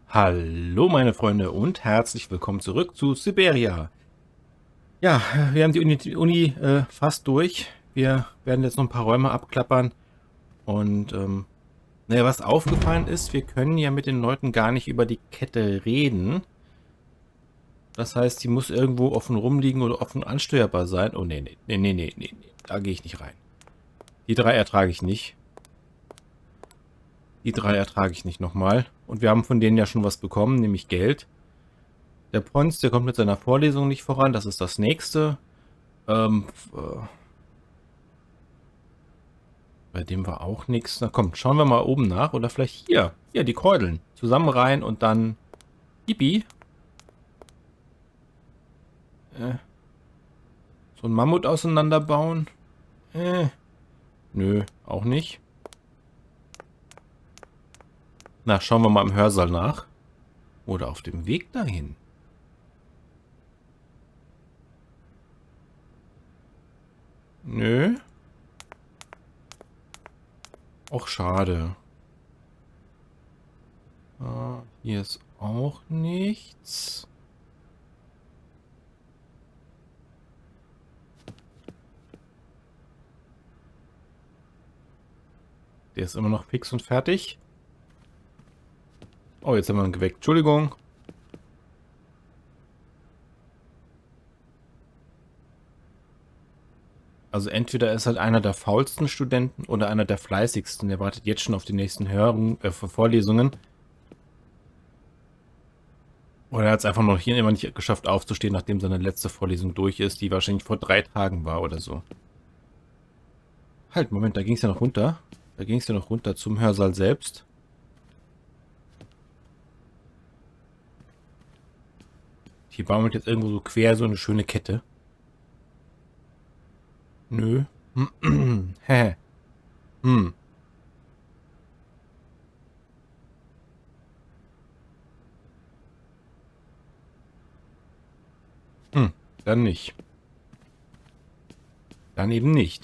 Hallo meine Freunde und herzlich willkommen zurück zu Siberia. Ja, wir haben die Uni fast durch. Wir werden jetzt noch ein paar Räume abklappern. Und naja, was aufgefallen ist, wir können ja mit den Leuten gar nicht über die Kette reden. Das heißt, die muss irgendwo offen rumliegen oder offen ansteuerbar sein. Oh nee, nee. Da gehe ich nicht rein. Die drei ertrage ich nicht. Die drei ertrage ich nicht nochmal. Und wir haben von denen ja schon was bekommen, nämlich Geld. Der Pons, der kommt mit seiner Vorlesung nicht voran. Das ist das nächste. Bei dem war auch nichts. Na komm, schauen wir mal oben nach. Oder vielleicht hier. Hier, die Keudeln. Zusammen rein und dann... Yippie. So ein Mammut auseinanderbauen. Nö, auch nicht. Na, schauen wir mal im Hörsaal nach. Oder auf dem Weg dahin. Nö. Auch schade. Hier ist auch nichts. Der ist immer noch fix und fertig. Oh, jetzt haben wir ihn geweckt. Entschuldigung. Also entweder ist halt einer der faulsten Studenten oder einer der fleißigsten. Der wartet jetzt schon auf die nächsten Vorlesungen. Oder er hat es einfach noch hier immer nicht geschafft aufzustehen, nachdem seine letzte Vorlesung durch ist, die wahrscheinlich vor 3 Tagen war oder so. Halt, Moment, da ging es ja noch runter. Da ging es ja noch runter zum Hörsaal selbst. Hier baumelt jetzt irgendwo so quer so eine schöne Kette. Nö. Hä. Hm. Dann nicht. Dann eben nicht.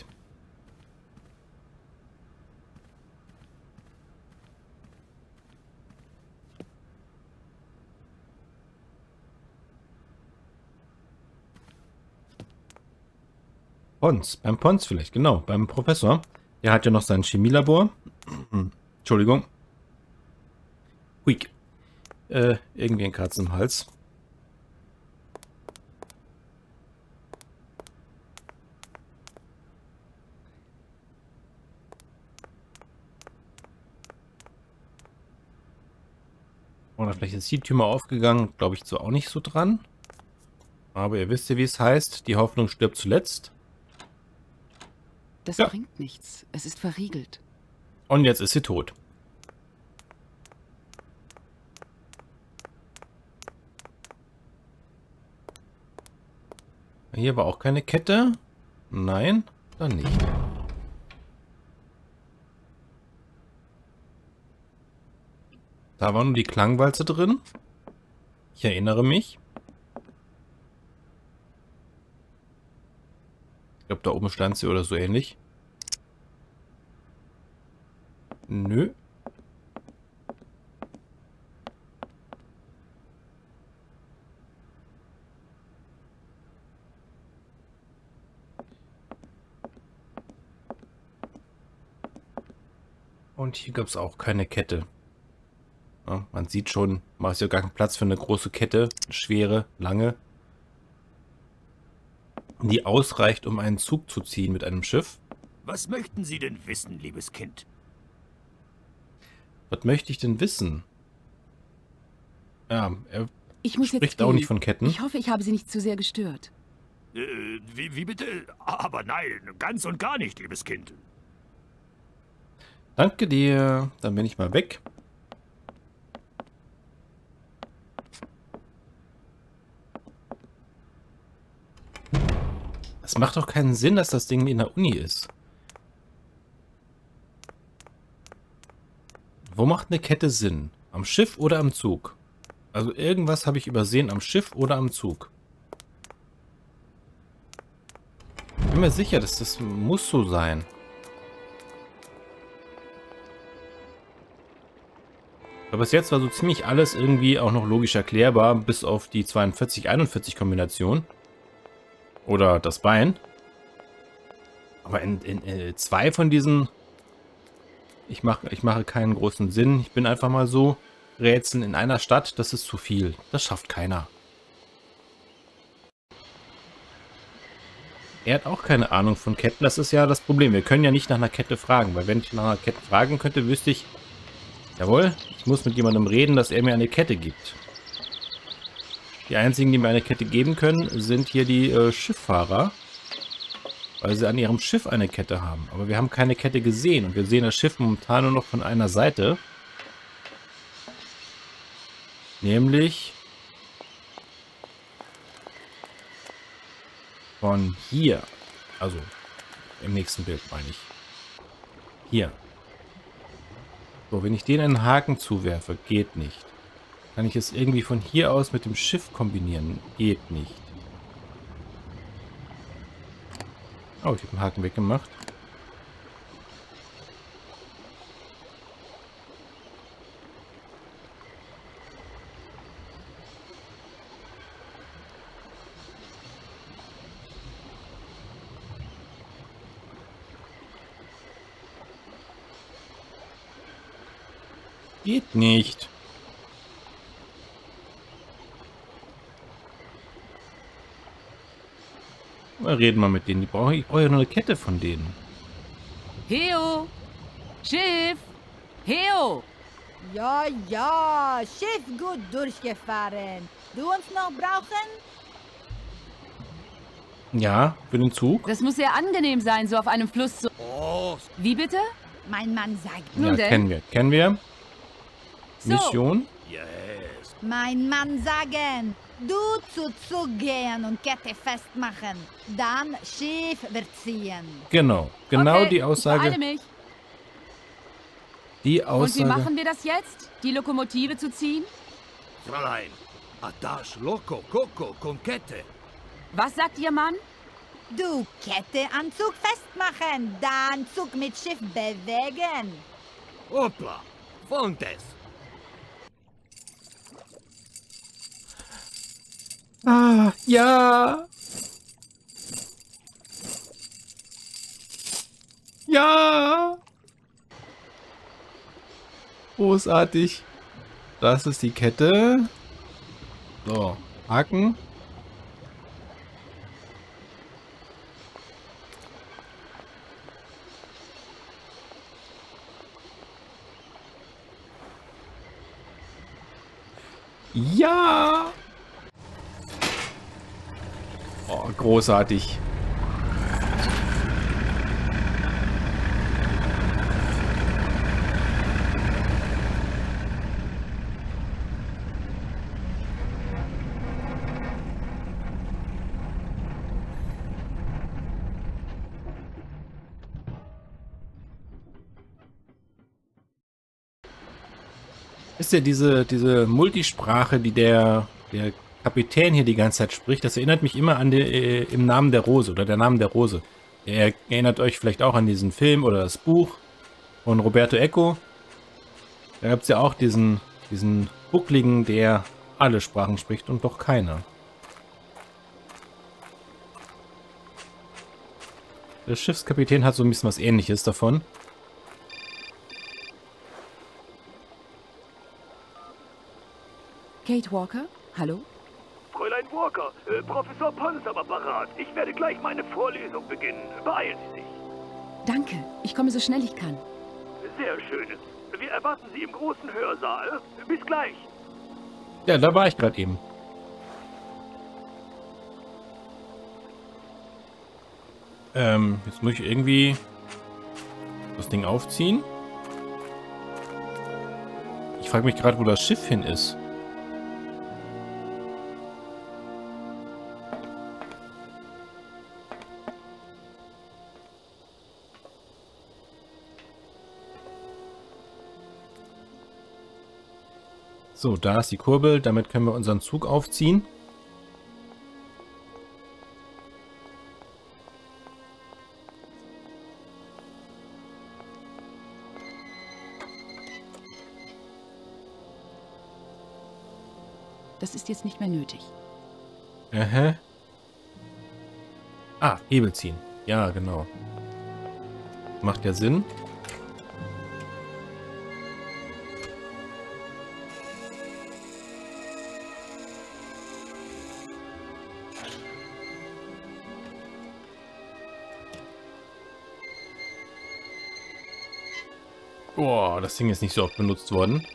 Pons. Beim Pons vielleicht, genau. Beim Professor. Der hat ja noch sein Chemielabor. Entschuldigung. Hui. Irgendwie ein Kratzen im Hals. Oder vielleicht ist die Tür mal aufgegangen. Glaube ich so auch nicht so dran. Aber ihr wisst ja, wie es heißt. Die Hoffnung stirbt zuletzt. Das Ja. bringt nichts. Es ist verriegelt. Und jetzt ist sie tot. Hier war auch keine Kette. Nein, dann nicht. Da war nur die Klangwalze drin. Ich erinnere mich. Ich glaube, da oben stand sie oder so ähnlich. Nö. Und hier gab es auch keine Kette. Ja, man sieht schon, man ist ja gar keinen Platz für eine große Kette. Schwere, lange. Die ausreicht, um einen Zug zu ziehen mit einem Schiff. Was möchten Sie denn wissen, liebes Kind? Was möchte ich denn wissen? Ja, er Ich muss jetzt spricht auch gehen. nicht von Ketten. Ich hoffe, ich habe Sie nicht zu sehr gestört. Wie bitte? Aber nein, ganz und gar nicht, liebes Kind. Danke dir. Dann bin ich mal weg. Es macht doch keinen Sinn, dass das Ding in der Uni ist. Wo macht eine Kette Sinn? Am Schiff oder am Zug? Also irgendwas habe ich übersehen am Schiff oder am Zug. Ich bin mir sicher, dass das muss so sein. Aber bis jetzt war so ziemlich alles irgendwie auch noch logisch erklärbar, bis auf die 42-41 Kombination. Oder das Bein. Aber in zwei von diesen... Ich mache keinen großen Sinn. Ich bin einfach mal so... Rätseln in einer Stadt, das ist zu viel. Das schafft keiner. Er hat auch keine Ahnung von Ketten. Das ist ja das Problem. Wir können ja nicht nach einer Kette fragen. Weil wenn ich nach einer Kette fragen könnte, wüsste ich... Jawohl, ich muss mit jemandem reden, dass er mir eine Kette gibt. Die einzigen, die mir eine Kette geben können, sind hier die Schifffahrer. Weil sie an ihrem Schiff eine Kette haben. Aber wir haben keine Kette gesehen. Und wir sehen das Schiff momentan nur noch von einer Seite. Nämlich von hier. Also im nächsten Bild meine ich. Hier. So, wenn ich den einen Haken zuwerfe, geht nicht. Kann ich es irgendwie von hier aus mit dem Schiff kombinieren? Geht nicht. Oh, ich habe den Haken weggemacht. Geht nicht. Mal reden wir mit denen. Ich brauche ja nur eine Kette von denen. Heo! Schiff! Heo! Ja, ja, Schiff gut durchgefahren. Du uns noch brauchen? Ja, für den Zug. Das muss sehr angenehm sein, so auf einem Fluss zu... Oh, Wie bitte? Mein Mann sagt, Nun Ja, denn? kennen wir. Kennen wir. So. Mission. yes. mein Mann sagen, du zu Zug gehen und Kette festmachen. Dann Schiff wird ziehen. Genau. Genau Okay, die Ich beeile Aussage. mich. Die Und wie Aussage. machen wir das jetzt? Die Lokomotive zu ziehen? Fräulein, Attache loco coco con Kette. Was sagt Ihr Mann? Du Kette an Zug festmachen, dann Zug mit Schiff bewegen. Hoppla, Fontes. Ah, ja. Ja. Großartig. Das ist die Kette. So, Haken. Ja. Oh, großartig. Ist ja diese Multisprache, die der Kapitän hier die ganze Zeit spricht, das erinnert mich immer an im Namen der Rose oder der Name der Rose. Ihr erinnert euch vielleicht auch an diesen Film oder das Buch von Roberto Eco. Da gab es ja auch diesen Buckligen, der alle Sprachen spricht und doch keine. Der Schiffskapitän hat so ein bisschen was Ähnliches davon. Kate Walker? Hallo? Fräulein Walker, Professor Poll ist am Apparat. Ich werde gleich meine Vorlesung beginnen. Beeilen Sie sich. Danke. Ich komme so schnell ich kann. Sehr schön. Wir erwarten Sie im großen Hörsaal. Bis gleich. Ja, da war ich gerade eben. Jetzt muss ich irgendwie das Ding aufziehen. Ich frage mich gerade, wo das Schiff hin ist. So, da ist die Kurbel. Damit können wir unseren Zug aufziehen. Das ist jetzt nicht mehr nötig. Aha. Ah, Hebel ziehen. Ja, genau. Macht ja Sinn. Boah, das Ding ist nicht so oft benutzt worden.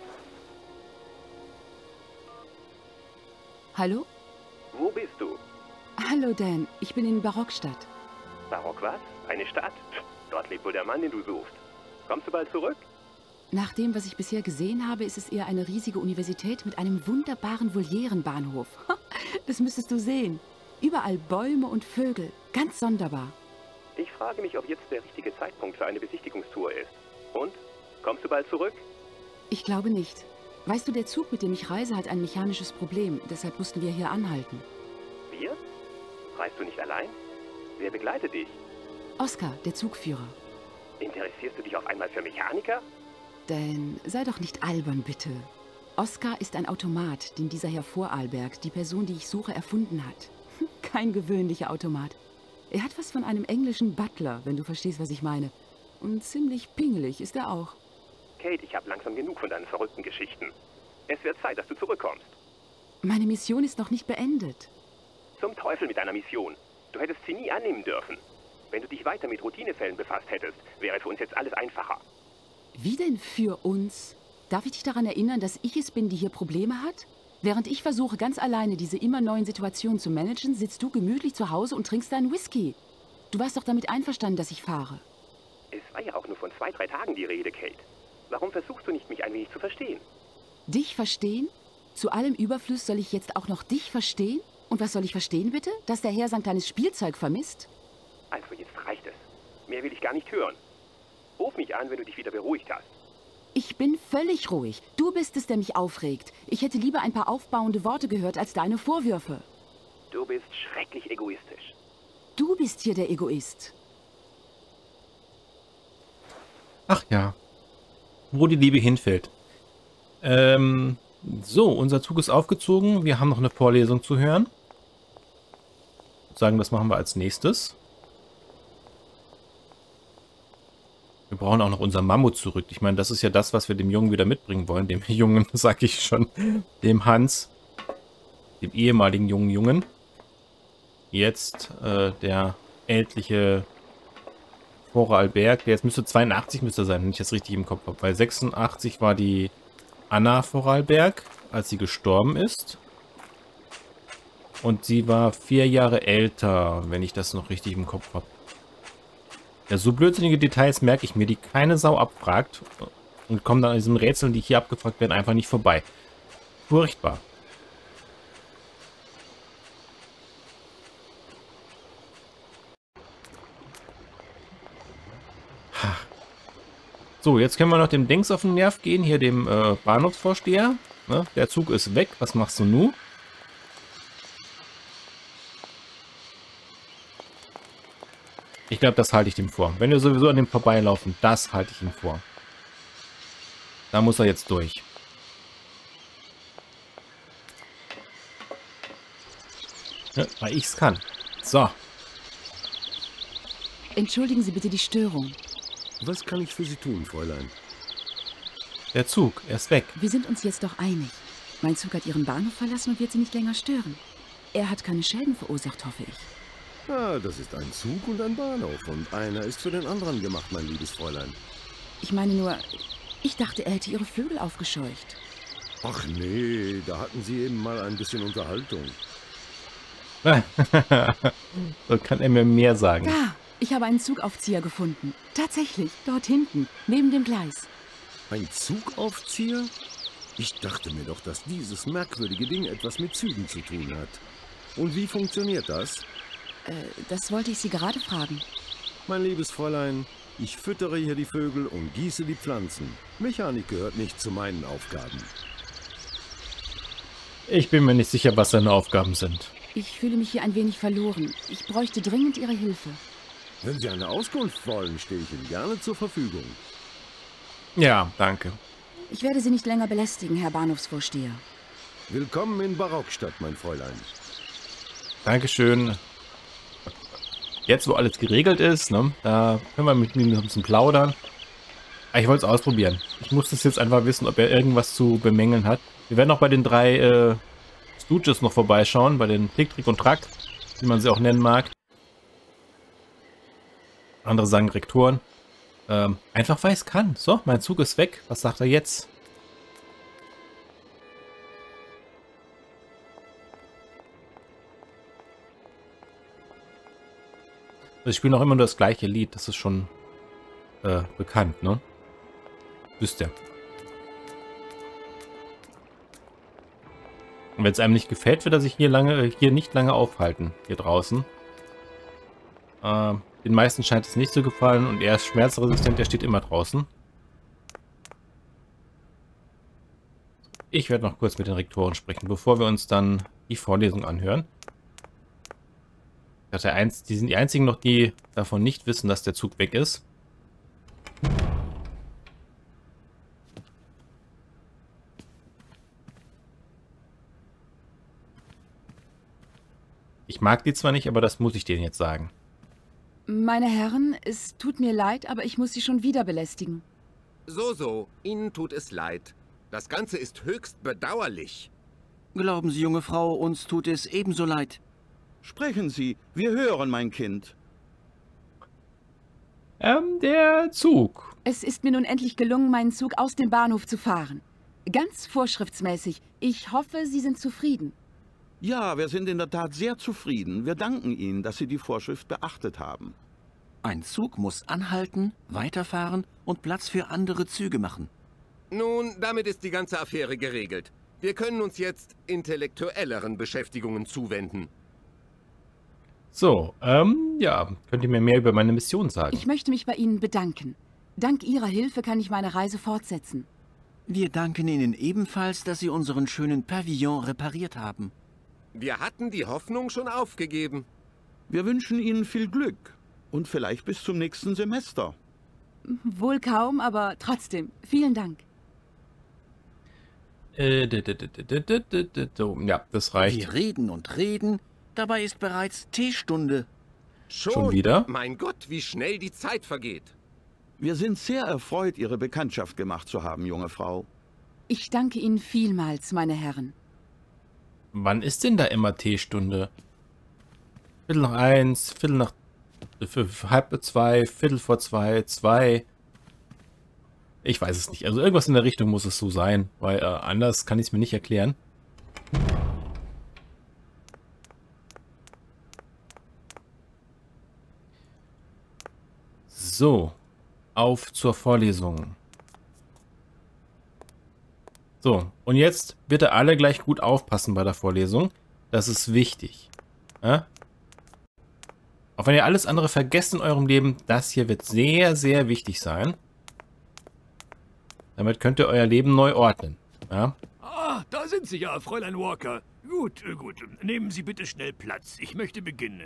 Hallo? Wo bist du? Hallo, Dan. Ich bin in Barockstadt. Barock was? Eine Stadt? Dort lebt wohl der Mann, den du suchst. Kommst du bald zurück? Nach dem, was ich bisher gesehen habe, ist es eher eine riesige Universität mit einem wunderbaren Volierenbahnhof. Das müsstest du sehen. Überall Bäume und Vögel. Ganz sonderbar. Ich frage mich, ob jetzt der richtige Zeitpunkt für eine Besichtigungstour ist. Und? Kommst du bald zurück? Ich glaube nicht. Weißt du, der Zug, mit dem ich reise, hat ein mechanisches Problem. Deshalb mussten wir hier anhalten. Wir? Reist du nicht allein? Wer begleitet dich? Oskar, der Zugführer. Interessierst du dich auf einmal für Mechaniker? Dan, sei doch nicht albern, bitte. Oskar ist ein Automat, den dieser Herr Vorarlberg, die Person, die ich suche, erfunden hat. Kein gewöhnlicher Automat. Er hat was von einem englischen Butler, wenn du verstehst, was ich meine. Und ziemlich pingelig ist er auch. Kate, ich habe langsam genug von deinen verrückten Geschichten. Es wird Zeit, dass du zurückkommst. Meine Mission ist noch nicht beendet. Zum Teufel mit deiner Mission. Du hättest sie nie annehmen dürfen. Wenn du dich weiter mit Routinefällen befasst hättest, wäre für uns jetzt alles einfacher. Wie denn für uns? Darf ich dich daran erinnern, dass ich es bin, die hier Probleme hat? Während ich versuche, ganz alleine diese immer neuen Situationen zu managen, sitzt du gemütlich zu Hause und trinkst deinen Whisky. Du warst doch damit einverstanden, dass ich fahre. Es war ja auch nur von 2, 3 Tagen die Rede, Kate. Warum versuchst du nicht, mich ein wenig zu verstehen? Dich verstehen? Zu allem Überfluss soll ich jetzt auch noch dich verstehen? Und was soll ich verstehen, bitte? Dass der Herr sein kleines Spielzeug vermisst? Also, jetzt reicht es. Mehr will ich gar nicht hören. Ruf mich an, wenn du dich wieder beruhigt hast. Ich bin völlig ruhig. Du bist es, der mich aufregt. Ich hätte lieber ein paar aufbauende Worte gehört als deine Vorwürfe. Du bist schrecklich egoistisch. Du bist hier der Egoist. Ach ja. Wo die Liebe hinfällt. So, unser Zug ist aufgezogen. Wir haben noch eine Vorlesung zu hören. Ich würde sagen, das machen wir als nächstes. Wir brauchen auch noch unser Mammut zurück. Ich meine, das ist ja das, was wir dem Jungen wieder mitbringen wollen. Dem Jungen, sag ich schon. Dem Hans. Dem ehemaligen Jungen. Jetzt der ältliche Vorarlberg. Der jetzt müsste 82 müsste sein, wenn ich das richtig im Kopf habe. Weil 86 war die Anna Vorarlberg, als sie gestorben ist. Und sie war 4 Jahre älter, wenn ich das noch richtig im Kopf habe. Ja, so blödsinnige Details merke ich mir, die keine Sau abfragt. Und kommen dann an diesen Rätseln, die hier abgefragt werden, einfach nicht vorbei. Furchtbar. So, jetzt können wir noch dem Dings auf den Nerv gehen, hier dem Bahnhofsvorsteher. Ne? Der Zug ist weg, was machst du nun? Ich glaube, das halte ich dem vor. Wenn wir sowieso an dem vorbeilaufen, das halte ich ihm vor. Da muss er jetzt durch. Ja, weil ich es kann. So. Entschuldigen Sie bitte die Störung. Was kann ich für Sie tun, Fräulein? Der Zug, er ist weg. Wir sind uns jetzt doch einig. Mein Zug hat Ihren Bahnhof verlassen und wird Sie nicht länger stören. Er hat keine Schäden verursacht, hoffe ich. Ah, das ist ein Zug und ein Bahnhof. Und einer ist für den anderen gemacht, mein liebes Fräulein. Ich meine nur, ich dachte, er hätte Ihre Vögel aufgescheucht. Ach nee, da hatten Sie eben mal ein bisschen Unterhaltung. So kann er mir mehr sagen. Da, ich habe einen Zugaufzieher gefunden. Tatsächlich, dort hinten, neben dem Gleis. Ein Zugaufzieher? Ich dachte mir doch, dass dieses merkwürdige Ding etwas mit Zügen zu tun hat. Und wie funktioniert das? Das wollte ich Sie gerade fragen. Mein liebes Fräulein, ich füttere hier die Vögel und gieße die Pflanzen. Mechanik gehört nicht zu meinen Aufgaben. Ich bin mir nicht sicher, was seine Aufgaben sind. Ich fühle mich hier ein wenig verloren. Ich bräuchte dringend Ihre Hilfe. Wenn Sie eine Auskunft wollen, stehe ich Ihnen gerne zur Verfügung. Ja, danke. Ich werde Sie nicht länger belästigen, Herr Bahnhofsvorsteher. Willkommen in Barockstadt, mein Fräulein. Dankeschön. Jetzt, wo alles geregelt ist, ne, da können wir mit ihm ein bisschen plaudern. Aber ich wollte es ausprobieren. Ich muss das jetzt einfach wissen, ob er irgendwas zu bemängeln hat. Wir werden auch bei den 3 Stooges noch vorbeischauen, bei den Tick, Trick und Track, wie man sie auch nennen mag. Andere sagen Rektoren. Einfach weil ich es kann. So, mein Zug ist weg. Was sagt er jetzt? Wir spielen auch immer nur das gleiche Lied. Das ist schon bekannt, ne? Wisst ihr. Und wenn es einem nicht gefällt, wird er sich hier nicht lange aufhalten. Hier draußen. Den meisten scheint es nicht zu gefallen und er ist schmerzresistent, der steht immer draußen. Ich werde noch kurz mit den Rektoren sprechen, bevor wir uns dann die Vorlesung anhören. Die sind die einzigen noch, die davon nicht wissen, dass der Zug weg ist. Ich mag die zwar nicht, aber das muss ich denen jetzt sagen. Meine Herren, es tut mir leid, aber ich muss Sie schon wieder belästigen. So, Ihnen tut es leid. Das Ganze ist höchst bedauerlich. Glauben Sie, junge Frau, uns tut es ebenso leid. Sprechen Sie, wir hören, mein Kind. Der Zug. Es ist mir nun endlich gelungen, meinen Zug aus dem Bahnhof zu fahren. Ganz vorschriftsmäßig. Ich hoffe, Sie sind zufrieden. Ja, wir sind in der Tat sehr zufrieden. Wir danken Ihnen, dass Sie die Vorschrift beachtet haben. Ein Zug muss anhalten, weiterfahren und Platz für andere Züge machen. Nun, damit ist die ganze Affäre geregelt. Wir können uns jetzt intellektuelleren Beschäftigungen zuwenden. So, ja, könnt ihr mir mehr über meine Mission sagen? Ich möchte mich bei Ihnen bedanken. Dank Ihrer Hilfe kann ich meine Reise fortsetzen. Wir danken Ihnen ebenfalls, dass Sie unseren schönen Pavillon repariert haben. Wir hatten die Hoffnung schon aufgegeben. Wir wünschen Ihnen viel Glück und vielleicht bis zum nächsten Semester. Wohl kaum, aber trotzdem. Vielen Dank. Ja, das reicht. Wir reden und reden, dabei ist bereits Teestunde. Schon wieder? Mein Gott, wie schnell die Zeit vergeht. Wir sind sehr erfreut, Ihre Bekanntschaft gemacht zu haben, junge Frau. Ich danke Ihnen vielmals, meine Herren. Wann ist denn da immer Teestunde? 1:15, 1:30, 1:45, 2. Ich weiß es nicht. Also irgendwas in der Richtung muss es so sein, weil anders kann ich es mir nicht erklären. So, auf zur Vorlesung. So, und jetzt bitte alle gleich gut aufpassen bei der Vorlesung. Das ist wichtig. Ja? Auch wenn ihr alles andere vergesst in eurem Leben, das hier wird sehr, sehr wichtig sein. Damit könnt ihr euer Leben neu ordnen. Ja? Ah, da sind Sie ja, Fräulein Walker. Gut. Nehmen Sie bitte schnell Platz. Ich möchte beginnen.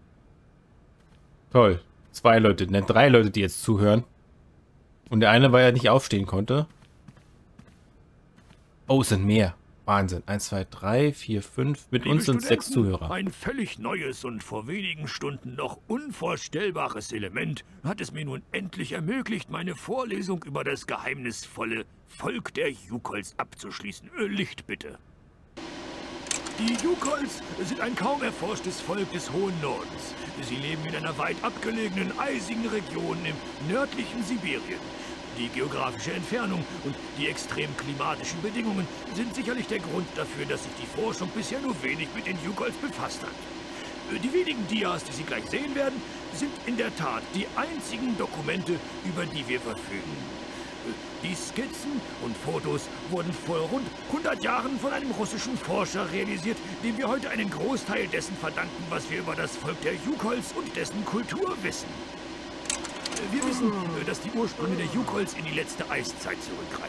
Toll. 2 Leute, ne, 3 Leute, die jetzt zuhören. Und der eine, weil er nicht aufstehen konnte. Oh, es sind mehr. Wahnsinn. 1, 2, 3, 4, 5. Mit uns sind 6 Zuhörer. Ein völlig neues und vor wenigen Stunden noch unvorstellbares Element hat es mir nun endlich ermöglicht, meine Vorlesung über das geheimnisvolle Volk der Yukols abzuschließen. Licht bitte. Die Yukols sind ein kaum erforschtes Volk des hohen Nordens. Sie leben in einer weit abgelegenen, eisigen Region im nördlichen Sibirien. Die geografische Entfernung und die extrem klimatischen Bedingungen sind sicherlich der Grund dafür, dass sich die Forschung bisher nur wenig mit den Yukols befasst hat. Die wenigen Dias, die Sie gleich sehen werden, sind in der Tat die einzigen Dokumente, über die wir verfügen. Die Skizzen und Fotos wurden vor rund 100 Jahren von einem russischen Forscher realisiert, dem wir heute einen Großteil dessen verdanken, was wir über das Volk der Yukols und dessen Kultur wissen. Wir wissen, dass die Ursprünge der Yukols in die letzte Eiszeit zurückreichen.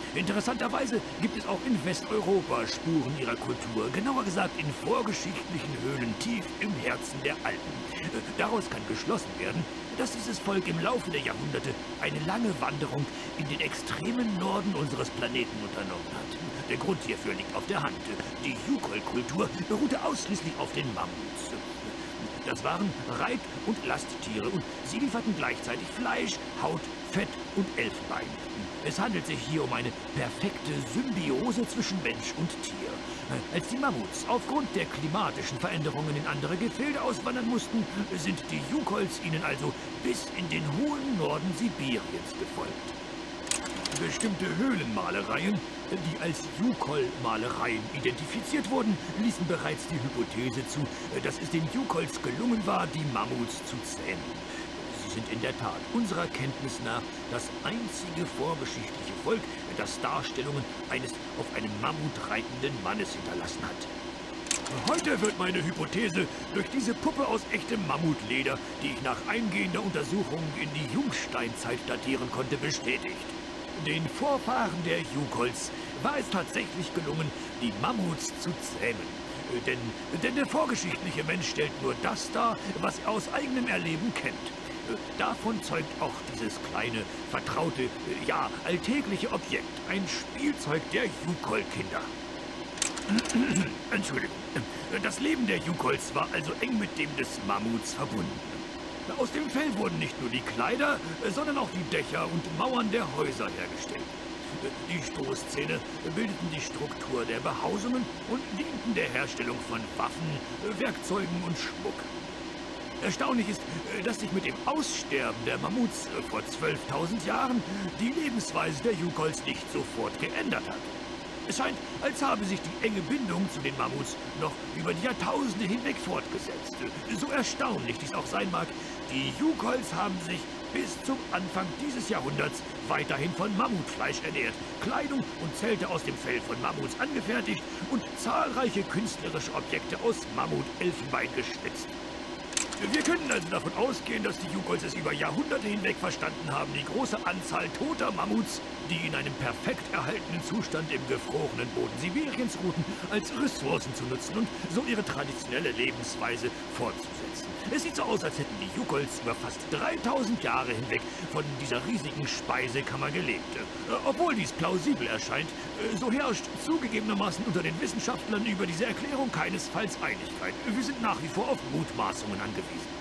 Interessanterweise gibt es auch in Westeuropa Spuren ihrer Kultur, genauer gesagt in vorgeschichtlichen Höhlen tief im Herzen der Alpen. Daraus kann geschlossen werden, dass dieses Volk im Laufe der Jahrhunderte eine lange Wanderung in den extremen Norden unseres Planeten unternommen hat. Der Grund hierfür liegt auf der Hand. Die Yukol-Kultur beruhte ausschließlich auf den Mammuts. Das waren Reit- und Lasttiere und sie lieferten gleichzeitig Fleisch, Haut, Fett und Elfenbein. Es handelt sich hier um eine perfekte Symbiose zwischen Mensch und Tier. Als die Mammuts aufgrund der klimatischen Veränderungen in andere Gefilde auswandern mussten, sind die Yukols ihnen also bis in den hohen Norden Sibiriens gefolgt. Bestimmte Höhlenmalereien, die als Yukol-Malereien identifiziert wurden, ließen bereits die Hypothese zu, dass es den Yukols gelungen war, die Mammuts zu zähmen. Sie sind in der Tat unserer Kenntnis nach das einzige vorgeschichtliche Volk, das Darstellungen eines auf einem Mammut reitenden Mannes hinterlassen hat. Heute wird meine Hypothese durch diese Puppe aus echtem Mammutleder, die ich nach eingehender Untersuchung in die Jungsteinzeit datieren konnte, bestätigt. Den Vorfahren der Yukols war es tatsächlich gelungen, die Mammuts zu zähmen. Denn der vorgeschichtliche Mensch stellt nur das dar, was er aus eigenem Erleben kennt. Davon zeugt auch dieses kleine, vertraute, ja, alltägliche Objekt, ein Spielzeug der Yukol-Kinder. Entschuldigung. Das Leben der Yukols war also eng mit dem des Mammuts verbunden. Aus dem Fell wurden nicht nur die Kleider, sondern auch die Dächer und Mauern der Häuser hergestellt. Die Stoßzähne bildeten die Struktur der Behausungen und dienten der Herstellung von Waffen, Werkzeugen und Schmuck. Erstaunlich ist, dass sich mit dem Aussterben der Mammuts vor 12.000 Jahren die Lebensweise der Yukols nicht sofort geändert hat. Es scheint, als habe sich die enge Bindung zu den Mammuts noch über die Jahrtausende hinweg fortgesetzt. So erstaunlich dies auch sein mag, die Yukols haben sich bis zum Anfang dieses Jahrhunderts weiterhin von Mammutfleisch ernährt, Kleidung und Zelte aus dem Fell von Mammuts angefertigt und zahlreiche künstlerische Objekte aus Mammut-Elfenbein geschnitzt. Wir können also davon ausgehen, dass die Yukols es über Jahrhunderte hinweg verstanden haben, die große Anzahl toter Mammuts, die in einem perfekt erhaltenen Zustand im gefrorenen Boden Sibiriens ruhten, als Ressourcen zu nutzen und so ihre traditionelle Lebensweise fortzusetzen. Es sieht so aus, als hätten die Yukols über fast 3000 Jahre hinweg von dieser riesigen Speisekammer gelebt. Obwohl dies plausibel erscheint, so herrscht zugegebenermaßen unter den Wissenschaftlern über diese Erklärung keinesfalls Einigkeit. Wir sind nach wie vor auf Mutmaßungen angewiesen.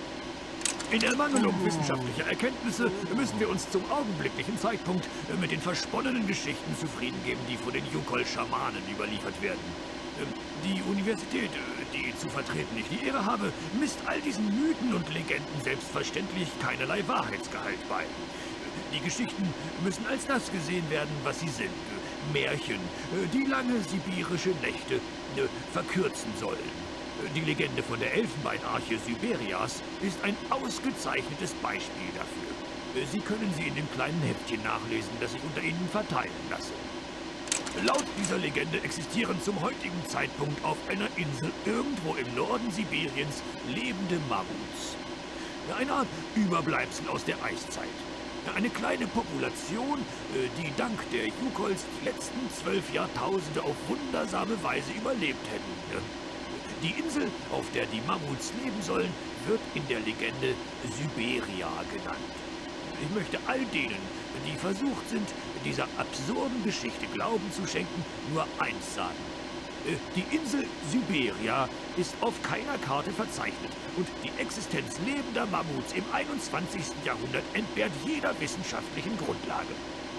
In Ermangelung wissenschaftlicher Erkenntnisse müssen wir uns zum augenblicklichen Zeitpunkt mit den versponnenen Geschichten zufrieden geben, die von den Yukol-Schamanen überliefert werden. Die Universität, die zu vertreten ich die Ehre habe, misst all diesen Mythen und Legenden selbstverständlich keinerlei Wahrheitsgehalt bei. Die Geschichten müssen als das gesehen werden, was sie sind. Märchen, die lange sibirische Nächte verkürzen sollen. Die Legende von der Elfenbeinarche Siberias ist ein ausgezeichnetes Beispiel dafür. Sie können sie in dem kleinen Heftchen nachlesen, das ich unter Ihnen verteilen lasse. Laut dieser Legende existieren zum heutigen Zeitpunkt auf einer Insel irgendwo im Norden Sibiriens lebende Mammuts. Eine Art Überbleibsel aus der Eiszeit. Eine kleine Population, die dank der Yukols die letzten 12 Jahrtausende auf wundersame Weise überlebt hätten. Die Insel, auf der die Mammuts leben sollen, wird in der Legende Siberia genannt. Ich möchte all denen, die versucht sind, dieser absurden Geschichte Glauben zu schenken, nur eins sagen. Die Insel Siberia ist auf keiner Karte verzeichnet und die Existenz lebender Mammuts im 21. Jahrhundert entbehrt jeder wissenschaftlichen Grundlage.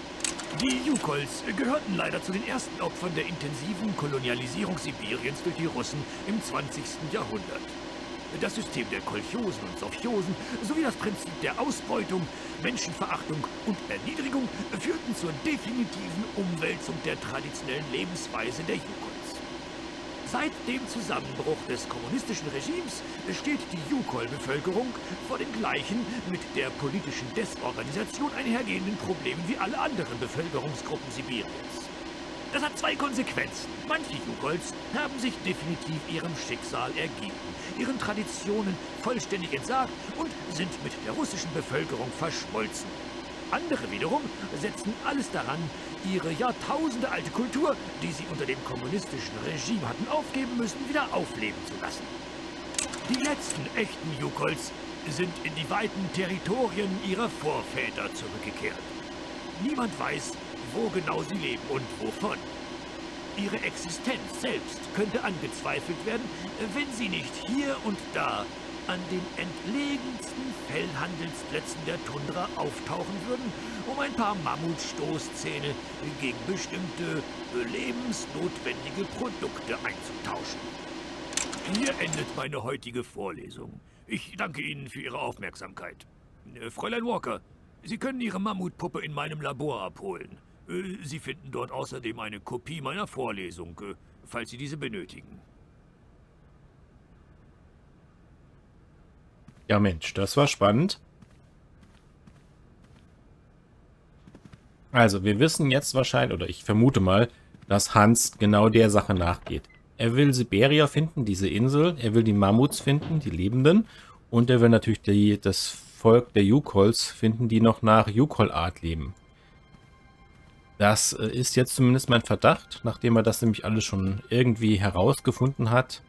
Die Yukols gehörten leider zu den ersten Opfern der intensiven Kolonialisierung Sibiriens durch die Russen im 20. Jahrhundert. Das System der Kolchosen und Sowchosen sowie das Prinzip der Ausbeutung, Menschenverachtung und Erniedrigung führten zur definitiven Umwälzung der traditionellen Lebensweise der Yukols. Seit dem Zusammenbruch des kommunistischen Regimes steht die Yukol-Bevölkerung vor den gleichen mit der politischen Desorganisation einhergehenden Problemen wie alle anderen Bevölkerungsgruppen Sibiriens. Das hat zwei Konsequenzen. Manche Yukols haben sich definitiv ihrem Schicksal ergeben, ihren Traditionen vollständig entsagt und sind mit der russischen Bevölkerung verschmolzen. Andere wiederum setzen alles daran, ihre jahrtausendealte Kultur, die sie unter dem kommunistischen Regime hatten aufgeben müssen, wieder aufleben zu lassen. Die letzten echten Yukols sind in die weiten Territorien ihrer Vorväter zurückgekehrt. Niemand weiß, wo genau sie leben und wovon. Ihre Existenz selbst könnte angezweifelt werden, wenn sie nicht hier und da an den entlegensten Fellhandelsplätzen der Tundra auftauchen würden, um ein paar Mammutstoßzähne gegen bestimmte lebensnotwendige Produkte einzutauschen. Hier endet meine heutige Vorlesung. Ich danke Ihnen für Ihre Aufmerksamkeit. Fräulein Walker, Sie können Ihre Mammutpuppe in meinem Labor abholen. Sie finden dort außerdem eine Kopie meiner Vorlesung, falls Sie diese benötigen. Ja Mensch, das war spannend. Also, wir wissen jetzt wahrscheinlich, oder ich vermute mal, dass Hans genau der Sache nachgeht. Er will Siberia finden, diese Insel. Er will die Mammuts finden, die Lebenden. Und er will natürlich das Volk der Yukols finden, die noch nach Yukol-Art leben. Das ist jetzt zumindest mein Verdacht, nachdem er das nämlich alles schon irgendwie herausgefunden hat.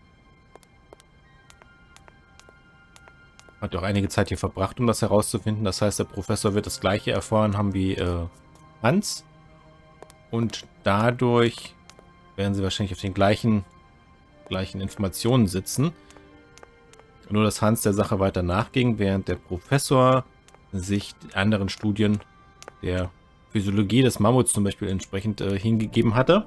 Hat ja auch einige Zeit hier verbracht, um das herauszufinden. Das heißt, der Professor wird das gleiche erfahren haben wie Hans. Und dadurch werden sie wahrscheinlich auf den gleichen Informationen sitzen. Nur, dass Hans der Sache weiter nachging, während der Professor sich anderen Studien der Physiologie des Mammuts zum Beispiel entsprechend hingegeben hatte.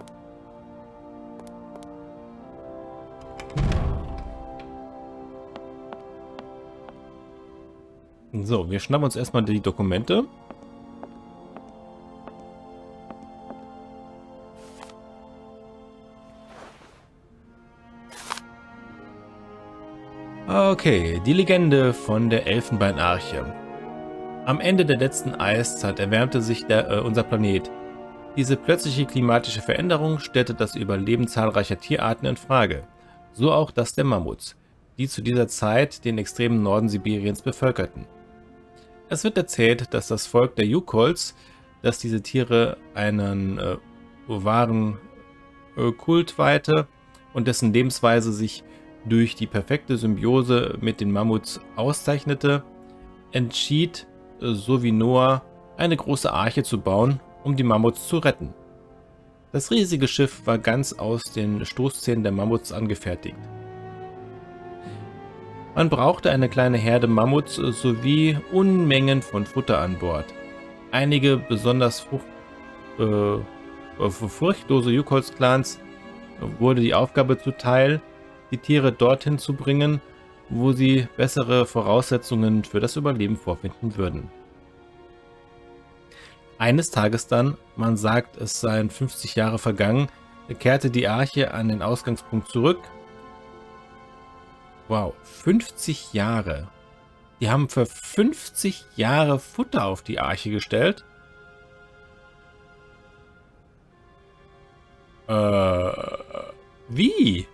So, wir schnappen uns erstmal die Dokumente. Okay, die Legende von der Elfenbeinarche. Am Ende der letzten Eiszeit erwärmte sich unser Planet. Diese plötzliche klimatische Veränderung stellte das Überleben zahlreicher Tierarten in Frage. So auch das der Mammuts, die zu dieser Zeit den extremen Norden Sibiriens bevölkerten. Es wird erzählt, dass das Volk der Yukols, das diese Tiere einen wahren Kult weihte und dessen Lebensweise sich durch die perfekte Symbiose mit den Mammuts auszeichnete, entschied, so wie Noah, eine große Arche zu bauen, um die Mammuts zu retten. Das riesige Schiff war ganz aus den Stoßzähnen der Mammuts angefertigt. Man brauchte eine kleine Herde Mammuts sowie Unmengen von Futter an Bord. Einige besonders furchtlose Yukols-Clans wurde die Aufgabe zuteil, die Tiere dorthin zu bringen, wo sie bessere Voraussetzungen für das Überleben vorfinden würden. Eines Tages dann, man sagt, es seien 50 Jahre vergangen, kehrte die Arche an den Ausgangspunkt zurück. Wow, 50 Jahre. Die haben für 50 Jahre Futter auf die Arche gestellt. Wie?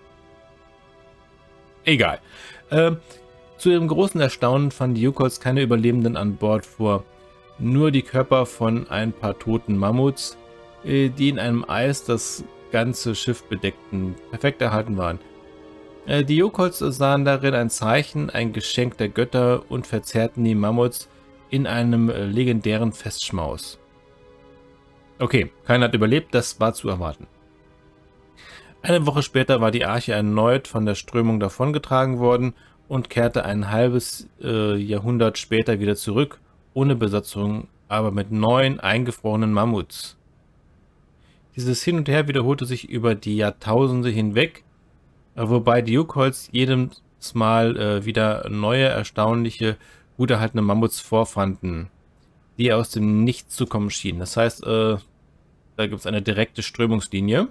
Egal. Zu ihrem großen Erstaunen fanden die Yukols keine Überlebenden an Bord vor. Nur die Körper von ein paar toten Mammuts, die in einem Eis das ganze Schiff bedeckten, perfekt erhalten waren. Die Yukols sahen darin ein Zeichen, ein Geschenk der Götter und verzehrten die Mammuts in einem legendären Festschmaus. Okay, keiner hat überlebt, das war zu erwarten. Eine Woche später war die Arche erneut von der Strömung davongetragen worden und kehrte ein halbes Jahrhundert später wieder zurück, ohne Besatzung, aber mit 9 eingefrorenen Mammuts. Dieses Hin und Her wiederholte sich über die Jahrtausende hinweg, wobei die Yukols jedes Mal wieder neue, erstaunliche, gut erhaltene Mammuts vorfanden, die aus dem Nichts zu kommen schienen. Das heißt, da gibt es eine direkte Strömungslinie.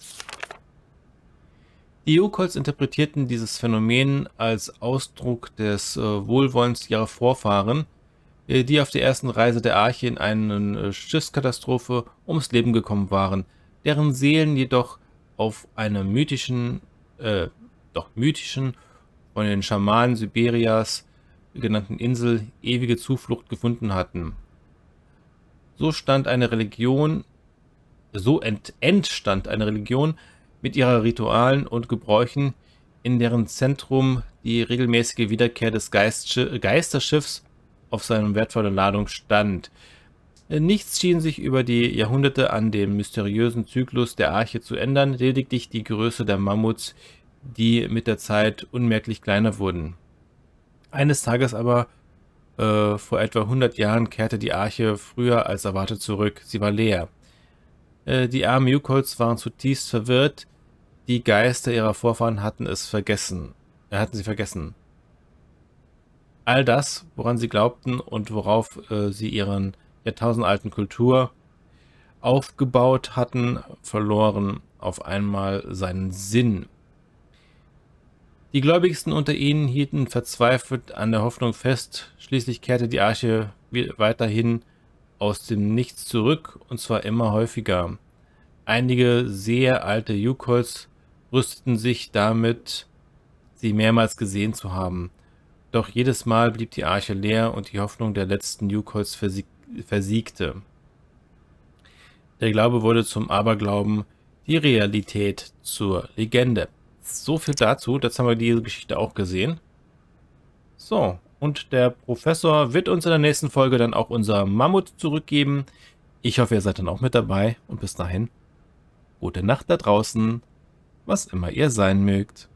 Die Yukols interpretierten dieses Phänomen als Ausdruck des Wohlwollens ihrer Vorfahren, die auf der ersten Reise der Arche in eine Schiffskatastrophe ums Leben gekommen waren, deren Seelen jedoch auf einer mythischen, von den Schamanen Siberias genannten Insel ewige Zuflucht gefunden hatten. So stand eine Religion entstand eine Religion mit ihren Ritualen und Gebräuchen, in deren Zentrum die regelmäßige Wiederkehr des Geisterschiffs auf seine wertvolle Ladung stand. Nichts schien sich über die Jahrhunderte an dem mysteriösen Zyklus der Arche zu ändern, lediglich die Größe der Mammuts, die mit der Zeit unmerklich kleiner wurden. Eines Tages aber, vor etwa 100 Jahren, kehrte die Arche früher als erwartet zurück. Sie war leer. Die armen Yukols waren zutiefst verwirrt. Die Geister ihrer Vorfahren hatten sie vergessen. All das, woran sie glaubten und worauf sie ihren jahrtausendalten Kultur aufgebaut hatten, verloren auf einmal seinen Sinn. Die Gläubigsten unter ihnen hielten verzweifelt an der Hoffnung fest. Schließlich kehrte die Arche weiterhin aus dem Nichts zurück, und zwar immer häufiger. Einige sehr alte Yukols rüsteten sich damit, sie mehrmals gesehen zu haben. Doch jedes Mal blieb die Arche leer und die Hoffnung der letzten Yukols versiegte. Der Glaube wurde zum Aberglauben, die Realität zur Legende. So viel dazu, jetzt haben wir diese Geschichte auch gesehen. So, und der Professor wird uns in der nächsten Folge dann auch unser Mammut zurückgeben. Ich hoffe, ihr seid dann auch mit dabei und bis dahin, gute Nacht da draußen, was immer ihr sein mögt.